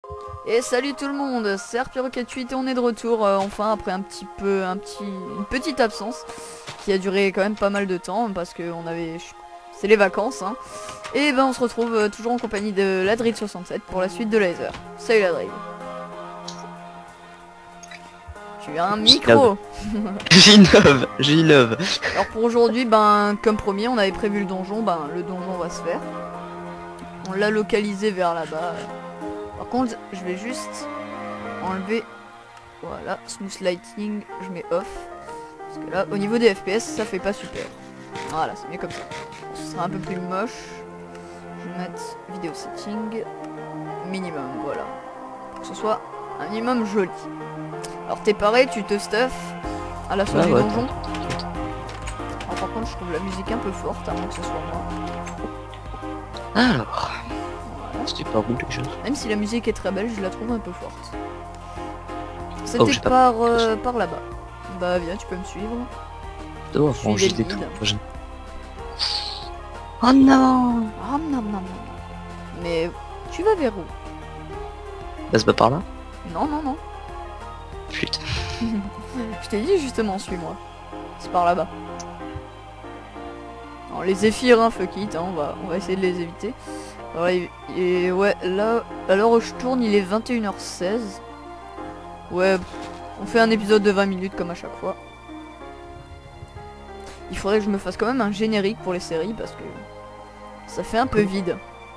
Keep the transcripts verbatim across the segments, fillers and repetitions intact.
Et salut tout le monde, c'est Arpiroquette huit et on est de retour euh, enfin après un petit peu, un petit, une petite absence qui a duré quand même pas mal de temps parce que on avait, c'est les vacances hein. Et ben on se retrouve euh, toujours en compagnie de Ladrid soixante-sept pour la suite de Laser. Salut Ladrid. Tu as un micro. J'innove, j'innove. Alors pour aujourd'hui, ben comme promis, on avait prévu le donjon, ben le donjon va se faire. On l'a localisé vers là-bas. Par contre, je vais juste enlever, voilà, smooth lighting, je mets off. Parce que là, au niveau des F P S, ça fait pas super. Voilà, c'est mieux comme ça. Ce sera un peu plus moche. Je vais mettre vidéo setting minimum, voilà. Pour que ce soit un minimum joli. Alors t'es pareil, tu te stuff à la sortie Ah du ouais, donjon. Alors par contre, je trouve la musique un peu forte, à moins que ce soit moi. alors, Voilà. c'était pas bon quelque chose. Même si la musique est très belle, je la trouve un peu forte. Oh, C'était j'ai pas par, euh, par là-bas. Bah viens, tu peux me suivre. Oh, Suivez enregistrer le des guide. trucs. Oh non. Ah, non, non, non. Mais tu vas vers où? Bah c'est pas par là. Non, non, non. Putain. Je t'ai dit justement, suis-moi. C'est par là-bas. Alors les zéphyrs, hein, fuck it, hein, on, va, on va essayer de les éviter. Alors, et, et ouais, là, à l'heure où je tourne, il est vingt et une heures seize. Ouais, on fait un épisode de vingt minutes comme à chaque fois. Il faudrait que je me fasse quand même un générique pour les séries parce que ça fait un peu vide.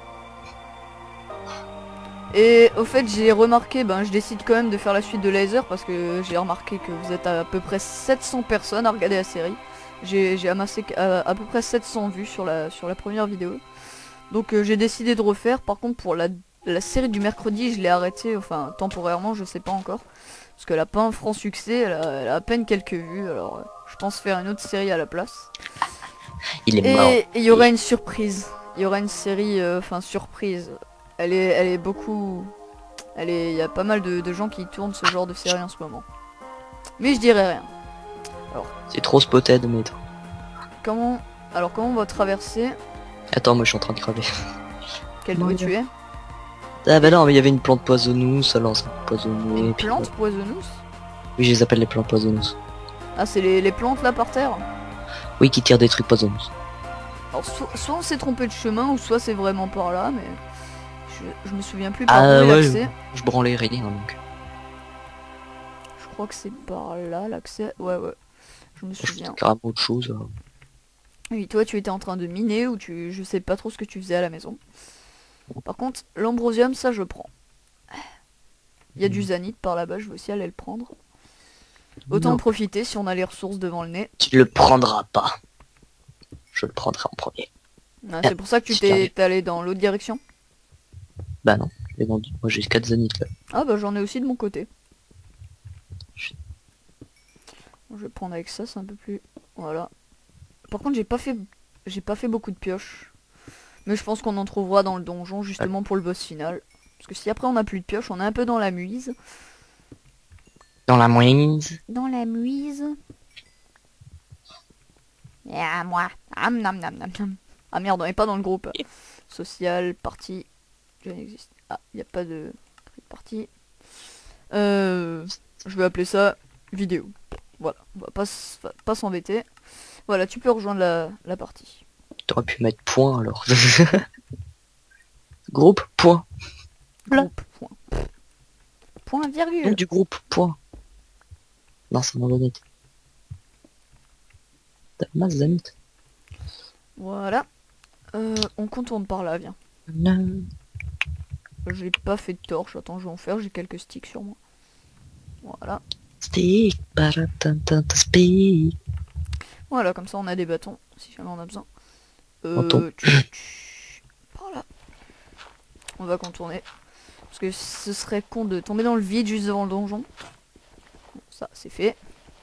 Et au fait, j'ai remarqué, ben je décide quand même de faire la suite de Laser parce que j'ai remarqué que vous êtes à peu près sept cents personnes à regarder la série. J'ai amassé à, à peu près sept cents vues sur la, sur la première vidéo. Donc euh, j'ai décidé de refaire. Par contre pour la, la série du mercredi, je l'ai arrêtée, enfin temporairement, je sais pas encore. Parce qu'elle a pas un franc succès, elle a, elle a à peine quelques vues. Alors euh, je pense faire une autre série à la place. Il est mort. Et il y aura une surprise. Il y aura une série, euh, enfin surprise. Elle est, elle est beaucoup... Elle est, il y a pas mal de, de gens qui tournent ce genre de série en ce moment. Mais je dirais rien. Alors, C'est trop spotted, mais attends. comment... Alors comment on va traverser? Attends, moi je suis en train de crever. Quel Bon, doigt il y tu a- es? Ah bah non, mais il y avait une plante poisonous, alors ça poisonné. Une puis plante ouais. poisonneuse? Oui, je les appelle les plantes poisonous. Ah c'est les, les plantes là par terre? Oui, qui tirent des trucs poisonous. Alors so- soit on s'est trompé de chemin ou soit c'est vraiment par là, mais je, je me souviens plus par Ah où est ouais, l'accès. je branlais rien donc. Je crois que c'est par là l'accès. Ouais ouais, je me C'était souviens. carrément autre chose. euh. Oui, toi tu étais en train de miner ou tu, je sais pas trop ce que tu faisais à la maison. Par contre, l'ambrosium ça je prends. Il y a du zanite par là-bas, je veux aussi aller le prendre. Autant en Non, profiter si on a les ressources devant le nez. tu le prendras pas. Je le prendrai en premier. Ah, c'est pour ça que tu Si t'es j'arrive. t'es allé dans l'autre direction. Bah non, je l'ai vendu. Moi j'ai quatre zanites là. Ah bah j'en ai aussi de mon côté. Bon, je vais prendre avec ça, c'est un peu plus... Voilà. Par contre j'ai pas fait j'ai pas fait beaucoup de pioches. Mais je pense qu'on en trouvera dans le donjon justement pour le boss final. Parce que si après on a plus de pioches, on est un peu dans la muise. Dans la moise. Dans la muise. Et à moi. Am, nam, nam, nam, nam. Ah merde, on est pas dans le groupe. Social, partie. Je n'existe. Ah, il n'y a pas de partie. Euh, je vais appeler ça vidéo. Voilà, on va pas, s- pas s'embêter. Voilà, tu peux rejoindre la, la partie. T'aurais pu mettre point alors. Groupe, point. Voilà. Groupe, point. Point Nom virgule. du groupe, point. Non, c'est mon zanite. T'as masse zanite. Voilà. Euh, on contourne par là, viens. Non. J'ai pas fait de torche, attends, je vais en faire, j'ai quelques sticks sur moi. Voilà. Stick, baratantanta, speak. Voilà, comme ça on a des bâtons, si jamais on a besoin. Bâton. Euh, tch, tch, par là. On va contourner. Parce que ce serait con de tomber dans le vide juste devant le donjon. Bon, ça, c'est fait.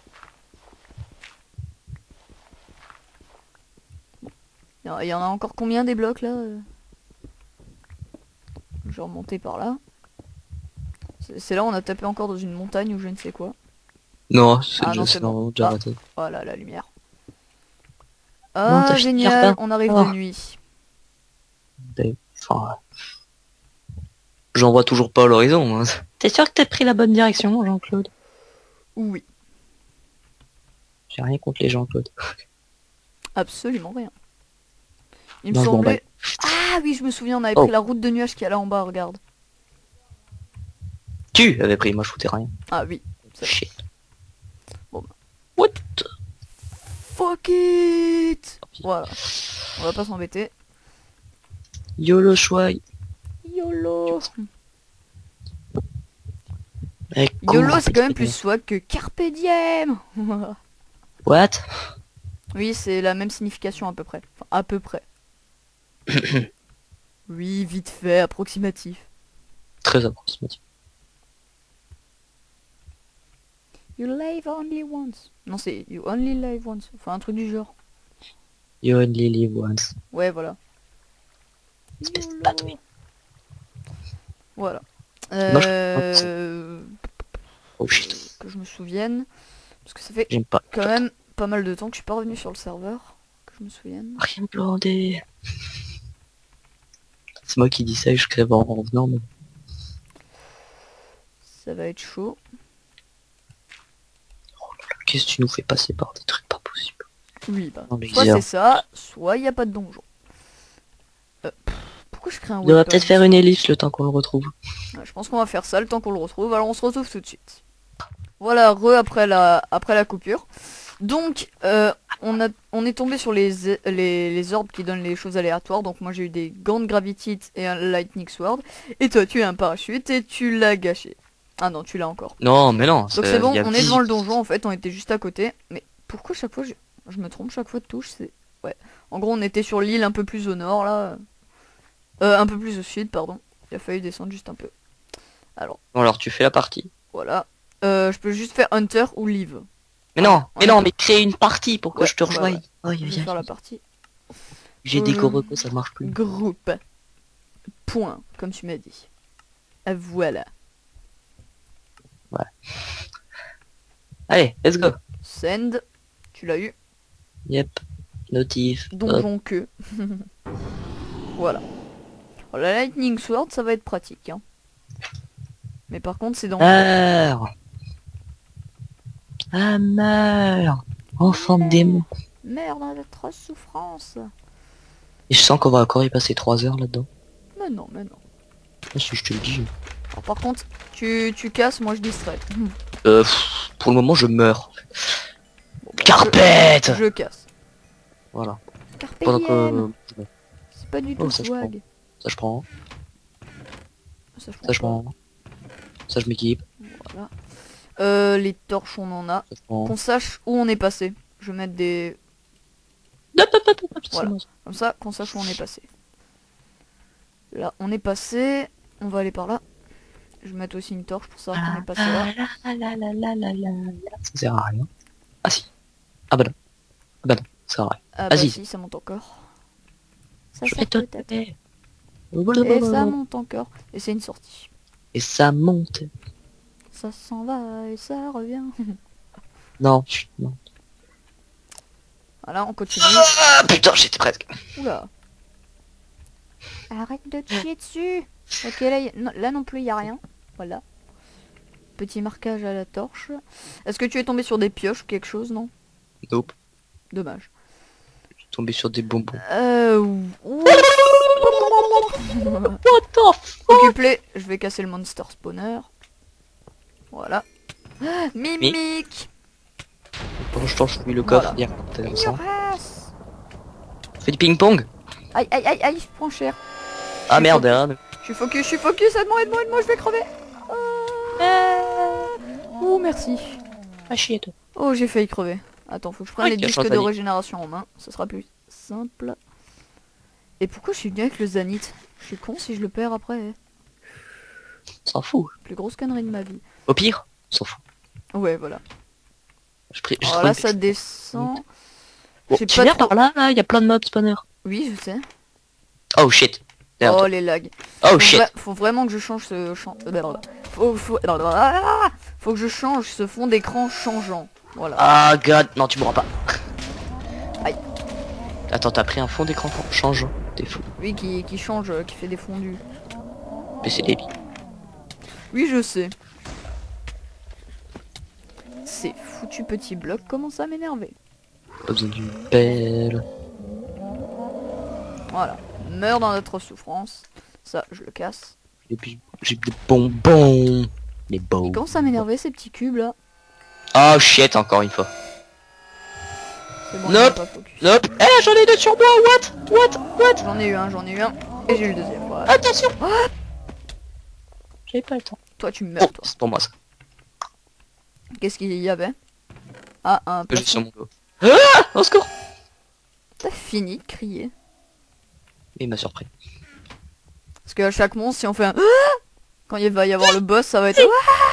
Bon. Il y en a encore combien des blocs là euh Je vais remonter par là. C'est c'est là où on a tapé encore dans une montagne ou je ne sais quoi. Non, c'est Ah déjà, non, c'est c'est bon. normalement déjà Ah. raté. Voilà, la lumière. Non, Ah, t'as fini, génial, Arpin. on arrive de Oh. nuit. Des- Enfin, j'en vois toujours pas à l'horizon. Hein. T'es sûr que t'as pris la bonne direction, Jean-Claude? Oui, J'ai rien contre les Jean-Claude. absolument rien. Il me Non, je m'en bats. semblait... Ah oui, je me souviens, on avait Oh. pris la route de nuages qui est là en bas, regarde. Tu avais pris, moi je foutais rien. Ah oui. C'est vrai. Shit. Bon bah. What? Fuck it. Voilà. On va pas s'embêter. YOLO chouai. YOLO. Eh, YOLO, cours, c'est quand même petit plus swag que Carpe Diem. pédé. What? Oui, c'est la même signification à peu près. Enfin, à peu près. Oui, vite fait, approximatif. Très approximatif. You live only once. Non, c'est you only live once. Enfin, un truc du genre. You only live once. Ouais, voilà. Espèce de YOLO. patouille. Voilà. Moi, je- Euh... Oh shit. Que je me souvienne. Parce que ça fait J'aime pas. quand même pas mal de temps que je suis pas revenu sur le serveur. Que je me souvienne. Rien blindé. C'est moi qui dis ça et je crève en revenant, mais... Ça va être chaud. Qu'est-ce que tu nous fais passer par des trucs pas possibles? Oui, bah. Non, mais Soit bizarre. c'est ça, soit il n'y a pas de donjon. Euh, pff, pourquoi je crée un On devrait weapon peut-être faire une ellipse le temps qu'on le retrouve. Ouais, je pense qu'on va faire ça le temps qu'on le retrouve. Alors on se retrouve tout de suite. Voilà, re après la, après la coupure. Donc, euh, on, a, on est tombé sur les, les, les orbes qui donnent les choses aléatoires. Donc moi j'ai eu des gants de gravity et un lightning sword. Et toi tu as un parachute et tu l'as gâché. Ah non, tu l'as encore. Non, mais non. Donc c'est bon, y a on est vie. devant le donjon en fait, on était juste à côté. Mais pourquoi chaque fois je, je me trompe chaque fois de touche, c'est... Ouais. En gros on était sur l'île un peu plus au nord là. Euh, un peu plus au sud, pardon. Il a fallu descendre juste un peu. Alors, Bon, alors tu fais la partie. voilà. Euh, je peux juste faire Hunter ou Live. Mais non, on mais est- non, mais crée une partie pour que Ouais, je te ouais, rejoigne. ouais. Aïe, Je aïe, vais aïe. faire la partie. J'ai dit Euh, qu'au repos ça marche plus. Groupe. Point, comme tu m'as dit. Ah, voilà. Allez, let's go. Send. Tu l'as eu. Yep. Notif. Hop. Donjon que. Voilà. Alors, la Lightning Sword, ça va être pratique. Hein. Mais par contre, c'est dans... Meurs. Ah, meurs. Enfant de démon. Merde, on a de trop souffrance. Et je sens qu'on va encore y passer trois heures là-dedans. Mais non, mais non. Ah, si je te le dis. Alors, par contre, tu, tu casses, moi je distrais. Euh, pff, pour le moment je meurs. Bon, bah, Carpette. je, je casse. Voilà. Carpe Pendant diem. que... C'est pas du Oh, tout ça, je swag. Ça je prends. Ça, je prends Ça je pas. prends. Ça je m'équipe. Voilà. Euh, les torches, on en a. Ça je prends. Qu'on sache où on est passé. Je vais mettre des... Hop, hop, hop, hop, hop, Voilà. c'est bon. Comme ça, qu'on sache où on est passé. Là, on est passé. On va aller par là. Je vais mettre aussi une torche pour savoir qu'on est passé là. Ah, la, la, la, la, la, la. Ça sert à rien. Ah si. Ah bah non. Ah bah non, ça sert à rien. Ah bah Vas-y. si, ça monte encore. Ça Je sert vais te peut-être. taper. Et ça monte encore. Et c'est une sortie. Et ça monte. Ça s'en va et ça revient. Non, chut, non. Voilà, on continue. Ah putain, j'étais presque. Oula. Arrête de te chier dessus. Ok, là, y a- non, là non plus, il n'y a rien. Voilà. Petit marquage à la torche. Est-ce que tu es tombé sur des pioches ou quelque chose, non? Nope. Dommage. Je suis tombé sur des bonbons. Euh... ouh. What the fuck? Occupe-les. Je vais casser le monster spawner. Voilà. Ah, Mimique. Bon, je t'en le coffre. Voilà. Hier, t'as comme ça. Ignorace. Fais du ping-pong. Aïe, aïe, aïe, aïe, je prends cher. Ah suis merde, focus. hein. Je suis focus, je suis focus. Aide-moi, aide-moi, aide-moi, je vais crever. Oh, oh merci. Ah chier toi. Oh, j'ai failli crever. Attends, faut que je prenne Ouais, les qui a disques changé de d'avis. régénération en main. Ça sera plus simple. Et pourquoi je suis venu avec le Zanith? Je suis con si je le perds après. S'en fout. Plus grosse connerie de ma vie. Au pire, s'en fout. Ouais, voilà. Je prie. je Alors trouve là, que- ça descend. Bon, j'ai tu pas viens trop- par là, là, il y a plein de mobs spawner. Oui, je sais. Oh shit. Merde. Oh, les lags. Oh Faut, shit. vra- faut vraiment que je change ce champ. Faut, faut... Ah, faut que je change ce fond d'écran changeant. Voilà. Ah god, non tu mourras pas. Aïe. Attends, t'as pris un fond d'écran changeant. T'es fou. Oui, qui, qui change, euh, qui fait des fondus. Mais c'est débile. Oui, je sais. Ces foutus petits blocs commencent à m'énerver. Pas besoin d'une pelle. Voilà. Meurs dans notre souffrance. Ça, je le casse. Et puis j'ai des bonbons. Les beaux. Ils commencent à m'énerver ces petits cubes là. Oh shit, encore une fois. C'est bon, Nope. il va pas focus. Nope. Eh, j'en ai deux sur moi. What? What? What? J'en ai eu un, j'en ai eu un. Et j'ai eu le deuxième. Voilà. Attention. J'avais pas le temps. Toi, tu Oh, meurs, toi. c'est pour moi ça. Qu'est-ce qu'il y avait? Ah, un Que j'ai sur plafond. mon dos. Ah, au secours. T'as fini de crier. Il m'a surpris. Parce qu'à chaque monstre, si on fait un quand il va y avoir le boss, ça va être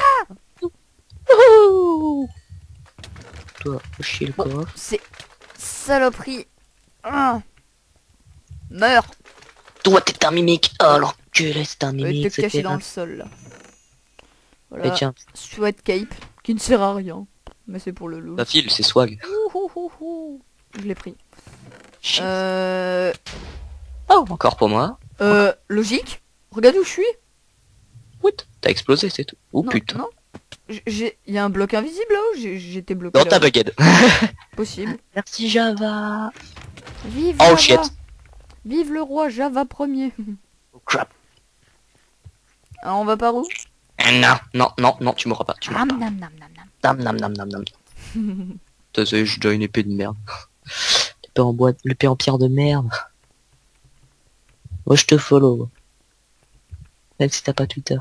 Oh, toi, faut chier le corps. c'est saloperie. Ah. Meurs. Toi, t'es un mimique. Oh, l'enculé, c'est un Je vais mimique. te cacher c'était dans un- le sol là. Mais Voilà. tiens, Sweat cape qui ne sert à rien. Mais c'est pour le loup. la file, c'est swag. Ouh, ouh, ouh, ouh. Je l'ai pris. Shit. Euh... Oh, encore pour moi. Euh... Logique. Regarde où je suis. What? T'as explosé, c'est tout. Oh Non, putain. non. J- J'ai... Il y a un bloc invisible là où j'ai- j'étais bloqué Non, là. t'as bugué. Possible. Merci Java. Vive Oh Java. shit. Vive le roi Java premier. Oh crap. Alors on va par où? Eh, Non, non, non, non, tu m'auras pas. Tu m'auras Nam pas. nam nam nam nam. Nam nam nam nam nam. T'as ça, j'ai déjà une épée de merde. L'épée en bois, l'épée en pierre de merde. Moi je te follow. Même si t'as pas Twitter.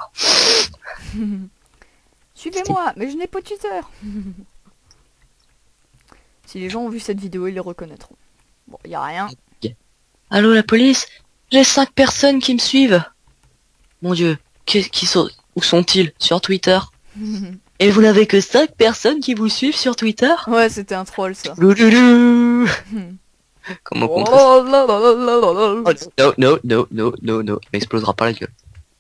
Suivez-moi, mais je n'ai pas de Twitter. Si les gens ont vu cette vidéo, ils les reconnaîtront. Bon, y a rien. Allô la police? J'ai cinq personnes qui me suivent. Mon dieu, qui, qui sont, où sont-ils? Sur Twitter. Et vous n'avez que cinq personnes qui vous suivent sur Twitter? Ouais, c'était un troll ça. Louloulou. Comment on compte ça? Oh là là là là là là. Oh, no, no, no, no, no, no. Il m'explosera pas la gueule.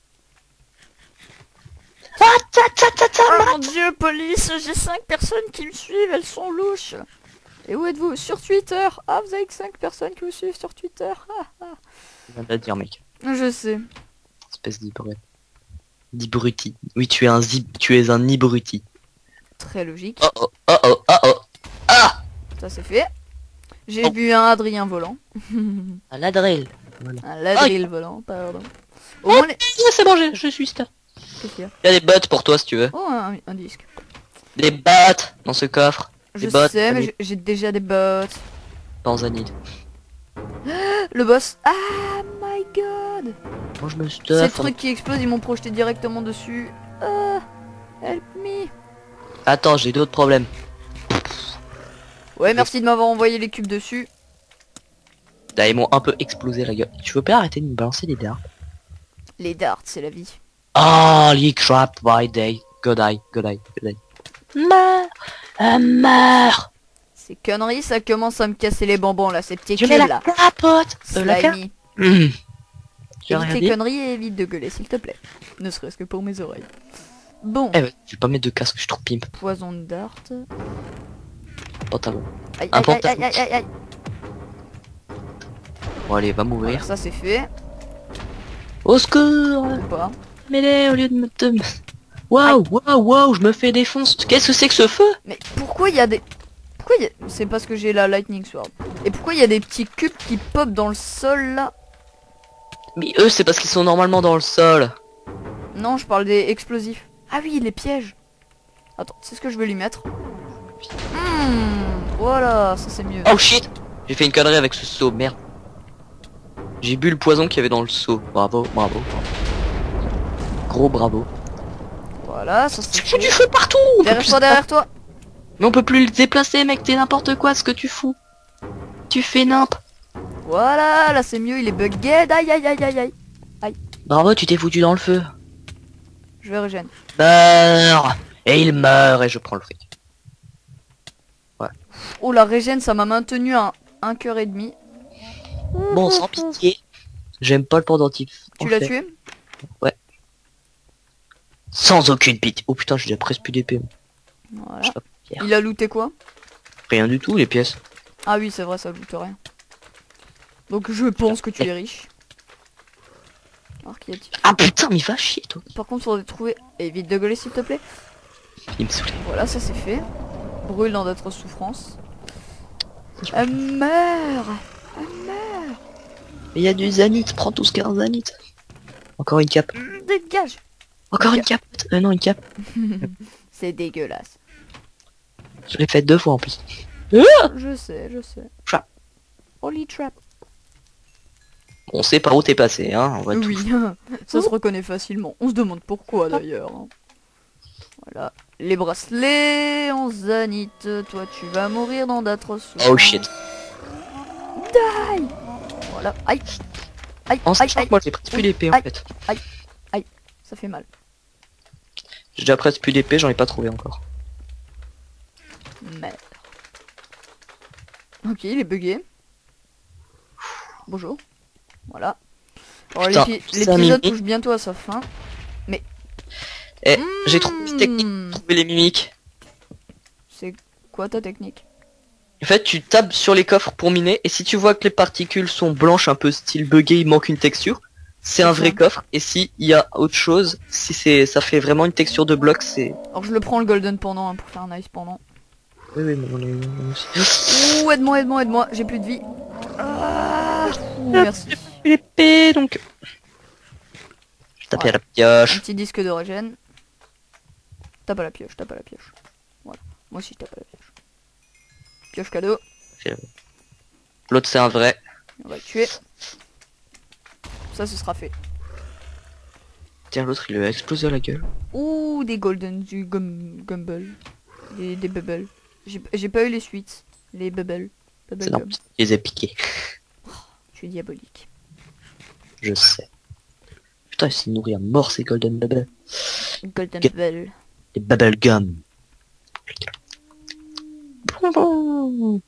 Oh mon dieu, police, j'ai cinq personnes qui me suivent, elles sont louches. Et où êtes-vous? Sur Twitter. Ah, vous avez que cinq personnes qui vous suivent sur Twitter. Ah, ah. Je viens de la dire, mec. Je sais. Espèce d'ibruti. D'ibruti. Oui, tu es un zib... tu es un ibruti. Très logique. Oh oh, oh oh, oh oh. Ah! Ça c'est fait. J'ai Oh. vu un Adrien volant. Un ladril. Voilà. Un Ladril volant, pardon. Au moins les... Ouais, c'est bon, je, je suis star. Qu'est-ce qu'il y a? Il y a des bottes pour toi si tu veux. Oh, un, un disque. Des bottes dans ce coffre. Je Des bottes. sais, mais allez, j'ai- j'ai déjà des bots. Tanzanie. Le boss. Ah, my god. Moi je me Ces stuff. trucs qui explosent, ils m'ont projeté directement dessus. Ah, help me. Attends, j'ai d'autres problèmes. Ouais, merci de m'avoir envoyé les cubes dessus. Là, ils m'ont un peu explosé la gueule. Tu veux pas arrêter de me balancer des dards? Les darts, c'est la vie. Oh, les crap by day. Good eye, good eye, good eye. Meurs! Euh, meurs! Ces conneries, ça commence à me casser les bonbons là, ces petits Je cubes mets la là. capote! Euh, la capote? Slimy. Mmh. J'ai Évite rien tes dit. conneries et évite de gueuler, s'il te plaît. Ne serait-ce que pour mes oreilles. Bon, Eh ben, je vais pas mettre de casque, je suis trop pimp. poison de dart. Pantalon. Aïe, Un aïe, aïe, pantalon. aïe, aïe, aïe, aïe. Bon, allez, va Voilà, mourir. ça c'est fait. Au secours! Ou pas. Mêlée au lieu de me... te- Waouh, waouh, waouh, je me fais défoncer. Qu'est-ce que c'est que ce feu? Mais pourquoi il y a des... Pourquoi il y a... C'est parce que j'ai la lightning sword. Et pourquoi il y a des petits cubes qui pop dans le sol là? Mais eux, c'est parce qu'ils sont normalement dans le sol. Non, je parle des explosifs. Ah oui, les pièges. Attends, c'est ce que je vais lui mettre. Hmm, voilà, ça c'est mieux. Oh shit! J'ai fait une connerie avec ce seau, merde. J'ai bu le poison qu'il y avait dans le seau. Bravo, bravo. bravo. Gros bravo. Voilà, ça c'est Tu fous du fait. feu partout! On peut Derrière plus toi, se- derrière toi. Mais on peut plus le déplacer, mec, t'es n'importe quoi ce que tu fous. Tu fais nimp. Voilà, là c'est mieux, il est bugged. Aïe, aïe, aïe, aïe, aïe. Bravo, tu t'es foutu dans le feu. Je vais régénérer. Meurs! Et il meurt et je prends le fric. Oh, la régène, ça m'a maintenu à un cœur et demi. Bon, sans pitié. J'aime pas le pendentif. Tu En l'as fait. tué? Sans aucune pitié. Oh putain, j'ai déjà presque plus d'épée. Voilà. Je sais pas, Pierre. Il a looté quoi? Rien du tout, les pièces. Ah oui, c'est vrai, ça loot rien. Donc je pense que tu es riche. Alors qu'il y a t- Ah putain, mais va chier toi. Par contre, faudrait trouver. Évite de gueuler s'il te plaît. Il me saoule. Voilà, ça c'est fait. Brûle dans d'autres souffrances. Elle meurt. Elle meurt. Mais il y a du zanite, prends tout ce qu'il y a en zanite. Encore une cape. Mm, Dégage. Encore une cape. Euh, non, une cape. C'est dégueulasse. Je l'ai fait deux fois en plus. Je sais, je sais. Trap. Holy trap. On sait par où t'es passé, hein. On va tout- Oui, ça se reconnaît facilement. On se demande pourquoi d'ailleurs. hein. Voilà. Les bracelets en zanite. Toi, tu vas mourir dans d'autres souffrances. Oh shit. Die. Voilà. Aïe. Aïe. En Aïe. sachant Aïe. que moi j'ai presque plus d'épée en Aïe. fait. Ça fait mal. J'ai déjà presque plus d'épée, j'en ai pas trouvé encore. Merde. Ok, il est bugué. Bonjour. Voilà. Alors, Putain, l'épi- cinq l'épisode minutes. touche bientôt à sa fin. Eh, j'ai trouvé une technique Hmm. pour trouver les mimiques. C'est quoi ta technique? En fait, tu tapes sur les coffres pour miner, et si tu vois que les particules sont blanches, un peu style buggé, il manque une texture, c'est un vrai ça. coffre. Et si il y a autre chose, si c'est, ça fait vraiment une texture de bloc, c'est. Alors je le prends le golden pendant hein, pour faire un nice pendant. Oui, oui, mais on est- on est aussi. Ouh, aide-moi, aide-moi, aide-moi, j'ai plus de vie. Ah, ouh, merci. L'épée, donc. Je tape Ouais. à la Un pioche. petit disque de régène. Tape à la pioche, tape à la pioche. Voilà. Moi aussi je tape à la pioche. Pioche cadeau. L'autre, c'est un vrai. On va le tuer. Ça ce sera fait. Tiens, l'autre, il lui a explosé à la gueule. Ouh, des golden, du gum, gumble. Des, des bubbles. J'ai j'ai pas eu les suites. Les bubbles. Bubble C'est gum. normal, il les a piqués. Je suis diabolique. Je sais. Putain, il s'est nourri à mort ces golden bubble. Golden Gu- bubble. Les bubble gum. Bonbon.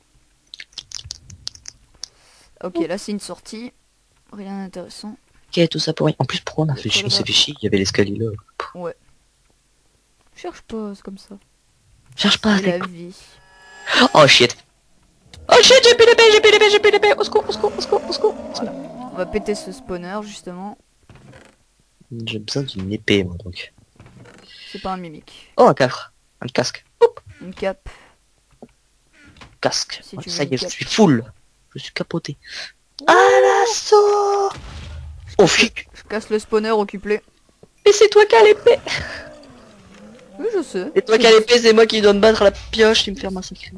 Ok, là c'est une sortie. Rien d'intéressant. Ok, tout ça pour rien. En plus, pourquoi on a fait chier? On s'est fait chier, il y avait l'escalier là. Ouais. Cherche pas, c'est comme ça. Cherche pas, C'est c'est la quoi? vie. Oh shit. Oh shit, j'ai plus d'épée, j'ai plus d'épée, j'ai plus d'épée. Au secours, au secours, au secours, au secours. On va péter ce spawner justement. J'ai besoin d'une épée, moi, donc. C'est pas un mimique. Oh, un coffre. Un casque. Hop, Une cape. casque. Si Ouais, tu ça veux y est, une je cape. suis full. Je suis capoté. À l'assaut. Oh fuck. Je casse le spawner, occupe-les. Mais c'est toi qui as l'épée. Oui, je sais. C'est toi qui as l'épée, c'est moi qui dois me battre à la pioche, tu me fais massacrer.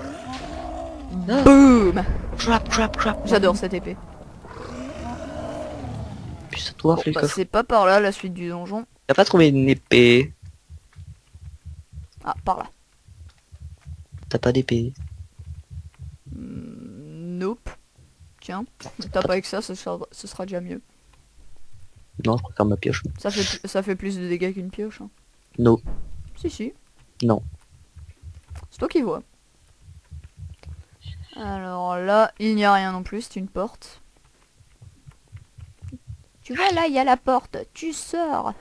Boom. Crap, crap, crap. J'adore cette épée. Puis ça doit Bon, faire le bah, coffre. c'est pas par là la suite du donjon. T'as pas trouvé une épée? Ah, par là. T'as pas d'épée? Hmm, nope. Tiens, tape avec ça, ce sera, ce sera déjà mieux. Non, je préfère ma pioche. Ça fait, ça fait plus de dégâts qu'une pioche. Hein. Non. Si, si. Non. C'est toi qui vois. Alors là, il n'y a rien non plus, c'est une porte. Tu vois là, il y a la porte. Tu sors.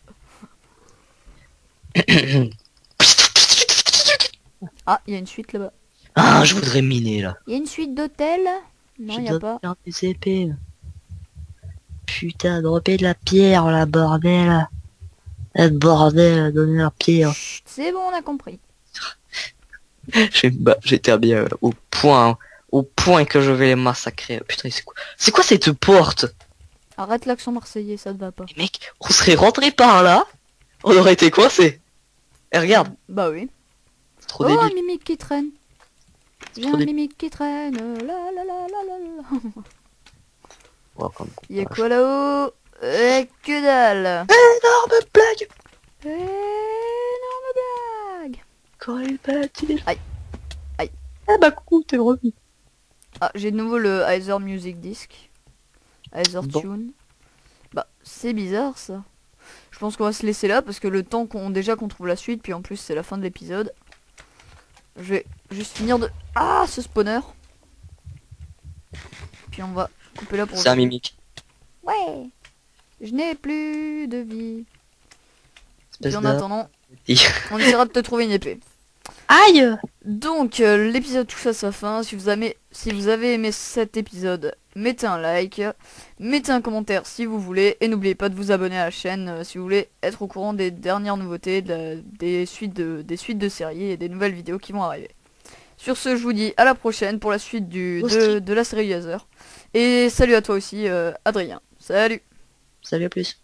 Ah, il y a une suite là-bas. Ah, je voudrais miner là. Il y a une suite d'hôtels. Non, il n'y a pas. faire des épées. Putain, dropper de la pierre là, bordel. Eh, bordel, donner la pierre. Chut, c'est bon, on a compris. J'ai- bah, J'étais bien euh, au point, au point que je vais les massacrer. Putain, c'est quoi? C'est quoi cette porte? Arrête l'accent marseillais, ça te va pas. Mec, on serait rentré par là, on aurait été coincé. Et regarde, Bah oui. c'est trop Oh, un débile. mimique qui traîne. J'ai trop un dé- mimique qui traîne. La la la la la la. Oh, comme Il y a vache. quoi là-haut? Eh, que dalle. Énorme blague. Énorme blague. Quand il bat-il? Aïe. Aïe. Ah bah coucou, t'es revenu. Ah, j'ai de nouveau le Heiser Music Disc. Heiser Bon. Tune. Bah, c'est bizarre ça. Je pense qu'on va se laisser là parce que le temps qu'on déjà qu'on trouve la suite, puis en plus c'est la fin de l'épisode. Je vais juste finir de... Ah, ce spawner. Puis on va couper là pour... C'est un mimique. Ouais. Je n'ai plus de vie. Espèce Puis en de- attendant, on essaiera de te trouver une épée. Aïe! Donc euh, l'épisode touche à sa fin. Si vous avez, si vous avez aimé cet épisode, mettez un like, mettez un commentaire si vous voulez, et n'oubliez pas de vous abonner à la chaîne euh, si vous voulez être au courant des dernières nouveautés, de la- des suites de, des suites de séries et des nouvelles vidéos qui vont arriver. Sur ce, je vous dis à la prochaine pour la suite du, de, de la série Yazer. Et salut à toi aussi, euh, Adrien. Salut! Salut, à plus.